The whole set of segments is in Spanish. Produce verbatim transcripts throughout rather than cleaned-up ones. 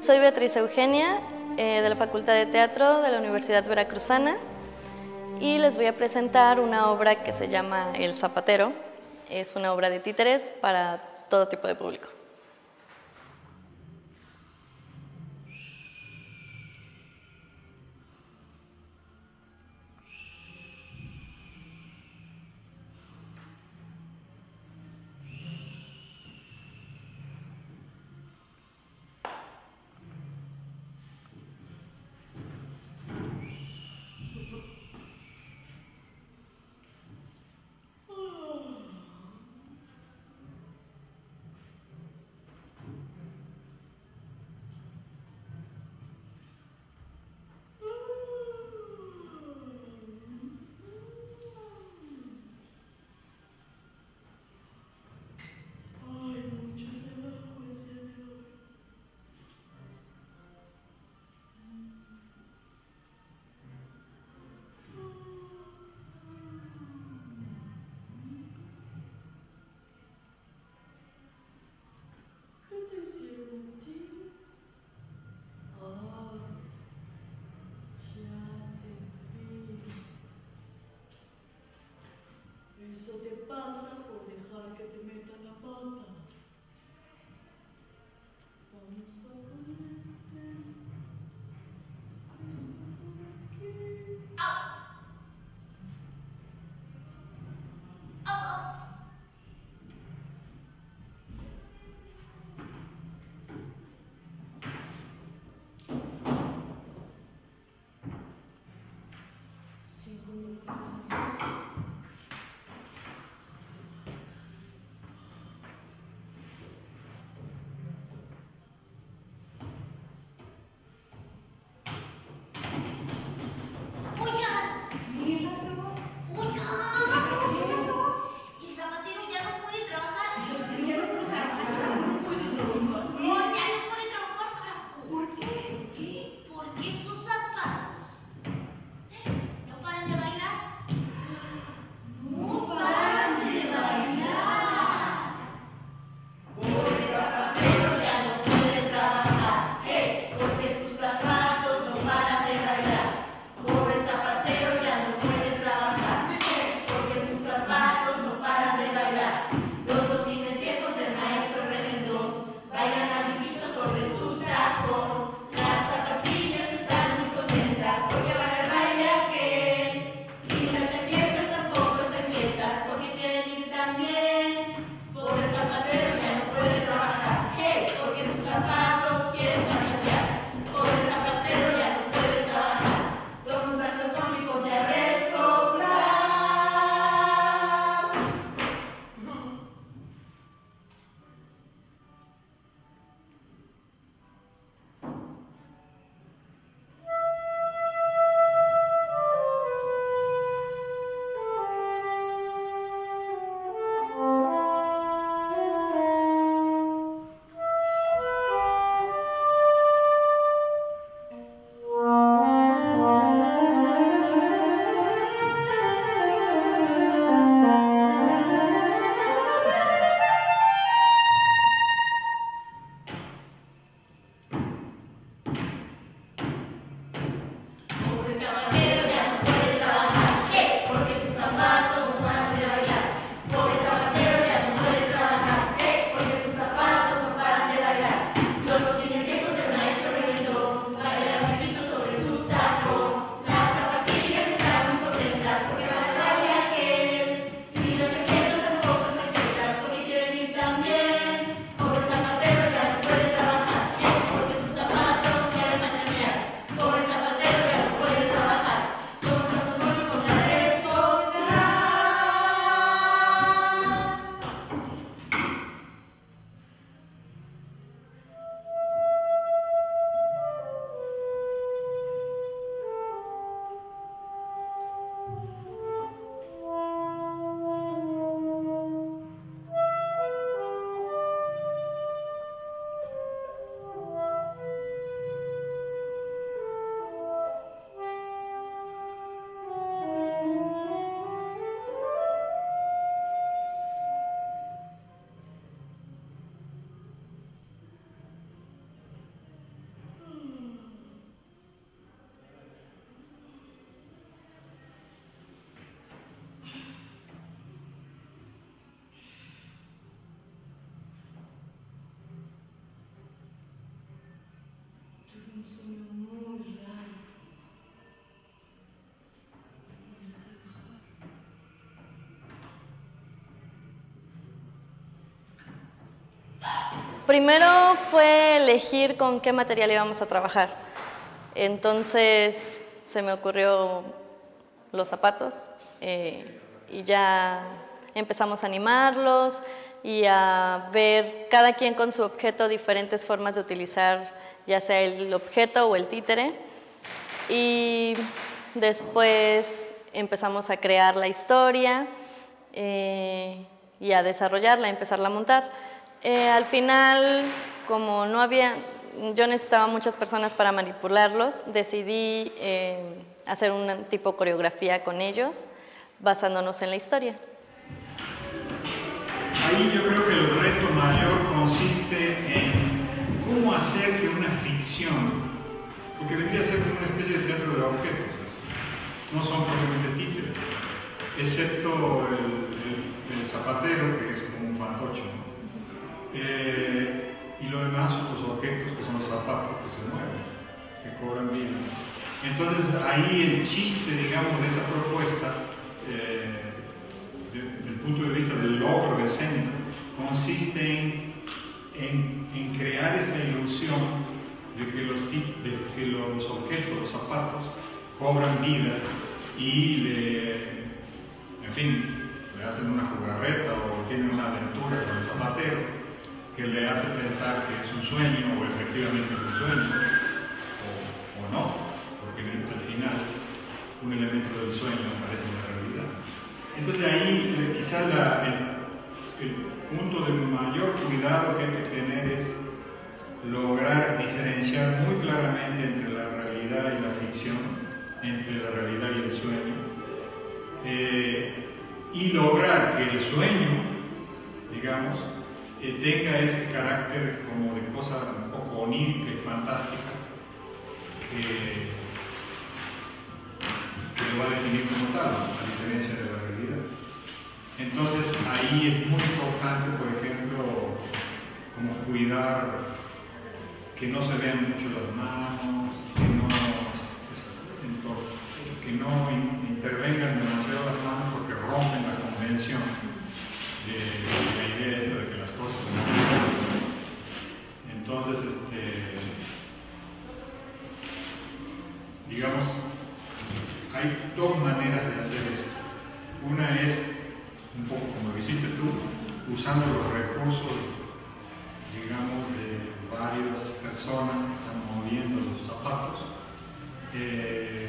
Soy Beatriz Eugenia, eh, de la Facultad de Teatro de la Universidad Veracruzana, y les voy a presentar una obra que se llama El Zapatero. Es una obra de títeres para todo tipo de público. Eso te pasa por dejar que te metan la pata. Vamos a ponerte esto por aquí. ¡Au! ¡Au! Cinco minutos más. Tuve un sueño muy raro. Primero fue elegir con qué material íbamos a trabajar. Entonces se me ocurrió los zapatos eh, y ya empezamos a animarlos y a ver cada quien con su objeto diferentes formas de utilizar ya sea el objeto o el títere. Y después empezamos a crear la historia eh, y a desarrollarla, a empezarla a montar. Eh, al final, como no había, yo necesitaba muchas personas para manipularlos, decidí eh, hacer un tipo coreografía con ellos, basándonos en la historia. Ahí yo creo que el reto mayor consiste en cómo hacer que una ficción, porque vendría a ser una especie de teatro de objetos, no son propiamente títeres, excepto el, el, el zapatero, que es como un fantoche, ¿no? Eh, y lo demás son los objetos, que son los zapatos que se mueven, que cobran vida. Entonces ahí el chiste, digamos, de esa propuesta, eh, de, del punto de vista del logro de escena, consiste en, en, en crear esa ilusión de que, los, de que los objetos, los zapatos, cobran vida y le, en fin, le hacen una jugarreta o tienen una aventura con el zapatero que le hace pensar que es un sueño o efectivamente es un sueño o, o no, porque al final un elemento del sueño aparece en la realidad. Entonces ahí quizás la, el, el punto de mayor cuidado que hay que tener es lograr diferenciar muy claramente entre la realidad y la ficción, entre la realidad y el sueño, eh, y lograr que el sueño, digamos, eh, tenga ese carácter como de cosa un poco onírica y fantástica que, que lo va a definir como tal, a diferencia de la realidad. Entonces ahí es muy importante, por ejemplo, como cuidar que no se vean mucho las manos, que no, que no intervengan demasiado las manos porque rompen la convención de, de la idea de que las cosas se mueven. Entonces, este, digamos, hay dos maneras de hacer esto. Una es, un poco como lo hiciste tú, usando los recursos, digamos, de varias personas que están moviendo los zapatos. Eh,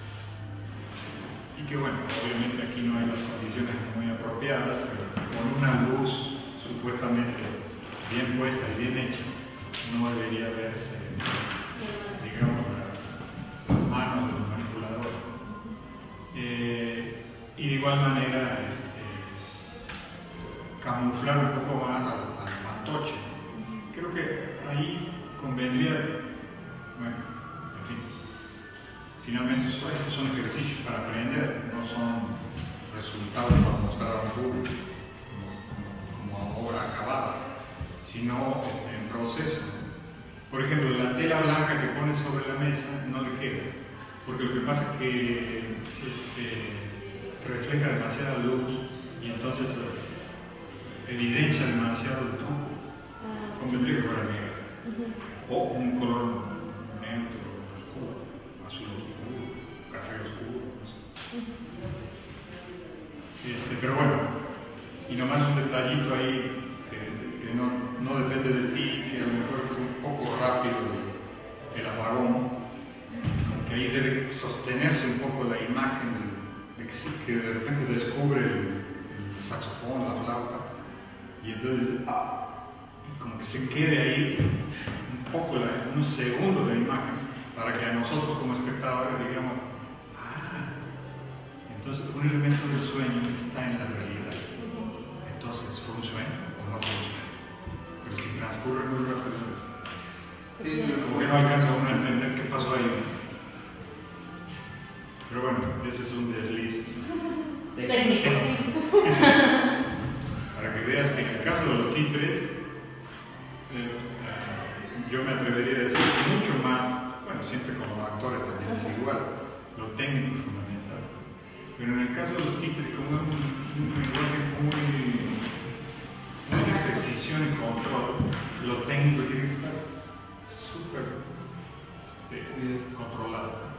y que bueno, obviamente aquí no hay las condiciones muy apropiadas, pero con una luz supuestamente bien puesta y bien hecha, no debería verse, digamos, las manos de los manipuladores. Eh, y de igual manera, este, camuflar un poco más al, al fantoche. Creo que ahí convendría, bueno, en fin, finalmente estos son ejercicios para aprender, no son resultados para mostrar a un público como, como, como obra acabada, sino este, en proceso. Por ejemplo, la tela blanca que pones sobre la mesa no le queda, porque lo que pasa es que este, refleja demasiada luz y entonces evidencia demasiado el truco. Convendría que fuera negra, o un color neutro, oscuro, azul oscuro, café oscuro, no sé. Este, pero bueno, y nomás un detallito ahí que, que no, no depende de ti, que a lo mejor fue un poco rápido el apagón, que ahí debe sostenerse un poco la imagen de, de que de repente descubre el, el saxofón, la flauta, y entonces, ah, como que se quede ahí un poco, la, unos segundos de imagen, para que a nosotros como espectadores digamos, ah, entonces un elemento del sueño está en la realidad. Entonces, ¿fue un sueño o no fue un sueño? Pero si transcurre muy rápido, sí, como que no alcanza uno a entender qué pasó ahí. Pero bueno, ese es un desliz técnico. Para que veas que en el caso de los títeres, Eh, yo me atrevería a decir mucho más siempre como actores también es igual, lo técnico es fundamental. Pero en el caso de los títeres, como es un, un lenguaje muy, muy de precisión y control, lo técnico tiene que estar súper este, controlado.